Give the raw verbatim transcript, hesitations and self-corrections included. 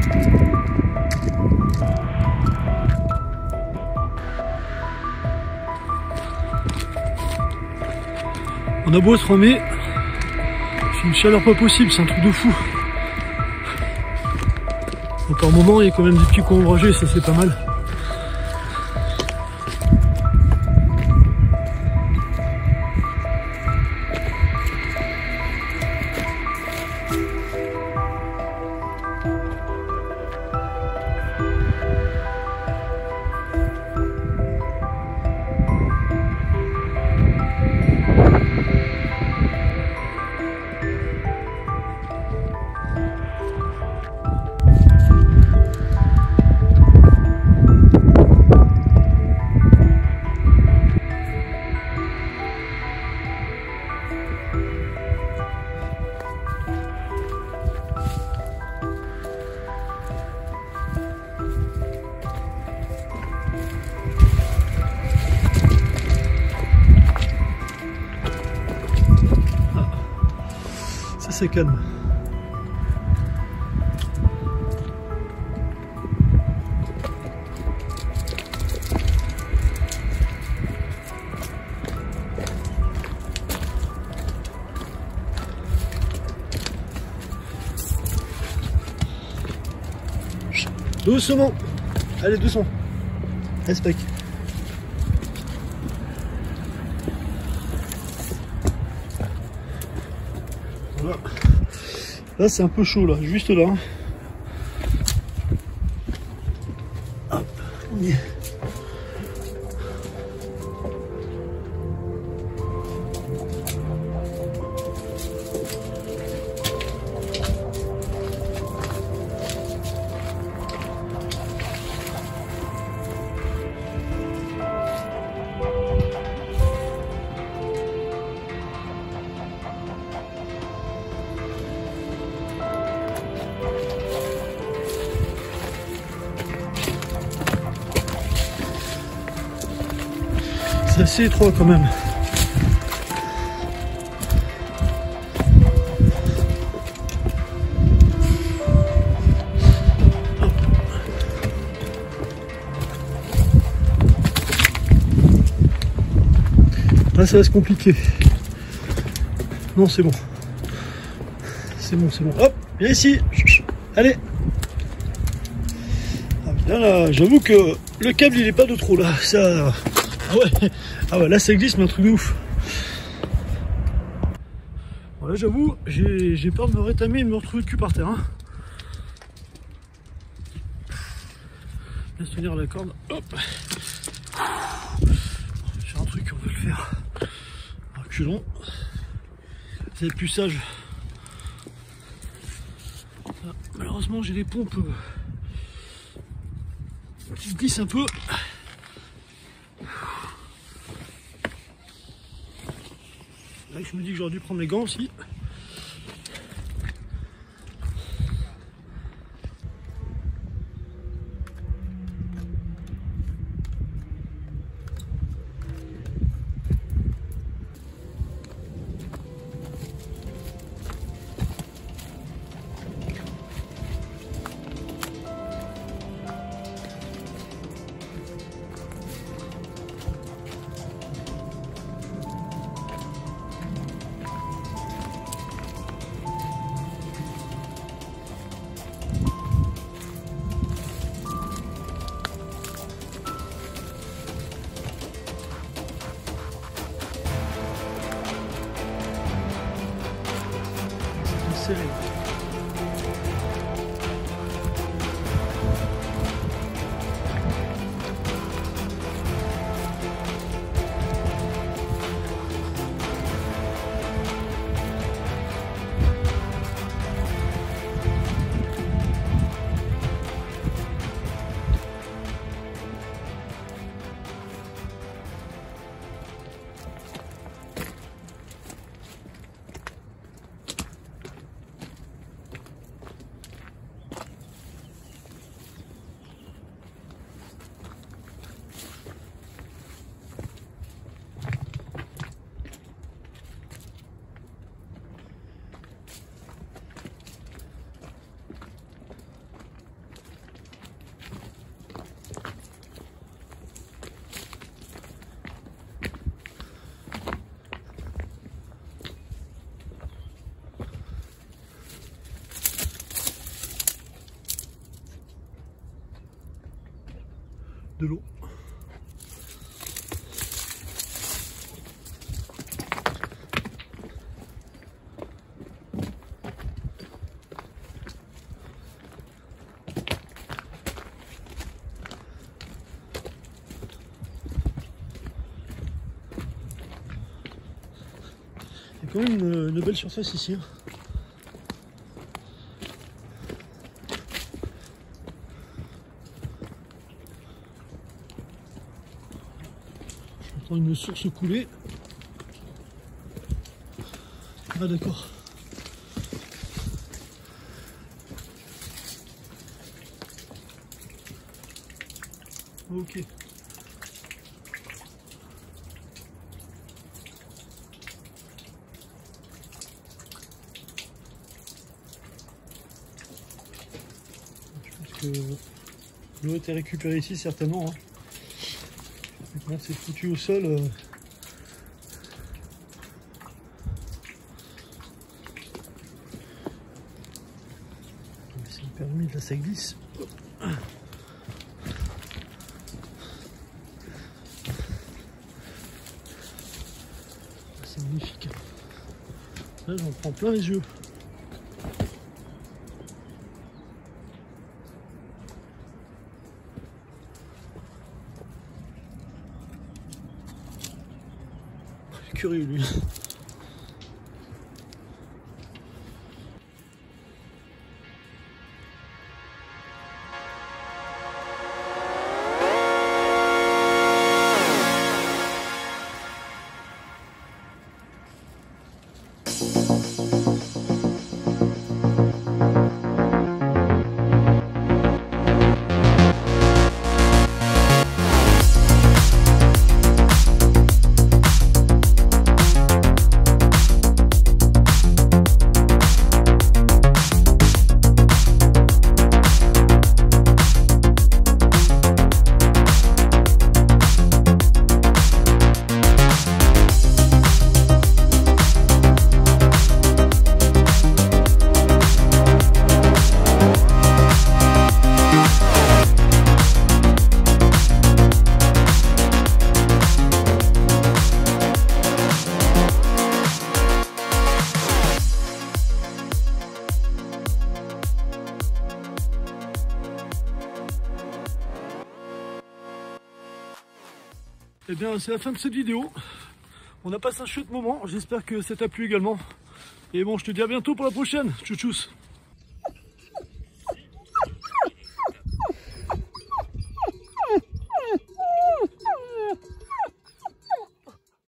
On a beau se remettre, c'est une chaleur pas possible, c'est un truc de fou. Donc par moment il y a quand même des petits coins ombragés, ça c'est pas mal. C'est calme. Doucement. Allez, doucement. Respect. Voilà. Là c'est un peu chaud là, juste là. Hop, on y est. C'est assez étroit quand même. Là ça va se compliquer. Non c'est bon. C'est bon, c'est bon. Hop, viens ici. Allez. Ah, bien là, j'avoue que le câble il est pas de trop là. Ça. Ah ouais, ah ouais, là ça glisse mais un truc de ouf. Bon, là j'avoue, j'ai peur de me rétamer et de me retrouver le cul par terre. Hein. Laisse tenir la corde. Hop. J'ai un truc, on va le faire. Reculons. C'est plus sage. Ah, malheureusement j'ai les pompes qui glissent un peu. Là, je me dis que j'aurais dû prendre les gants aussi. Serré. l'eau. Il y a quand même une, une belle surface ici. Hein. J'entends une source couler. Ah d'accord. Ok. L'eau a été récupérée ici certainement. Hein. Maintenant c'est foutu au sol. Euh... C'est le permis de la ça glisse. C'est magnifique. Là j'en prends plein les yeux. Curieux lui. Et bien c'est la fin de cette vidéo. On a passé un chouette moment, j'espère que ça t'a plu également. Et bon, je te dis à bientôt pour la prochaine. Tchou tchous.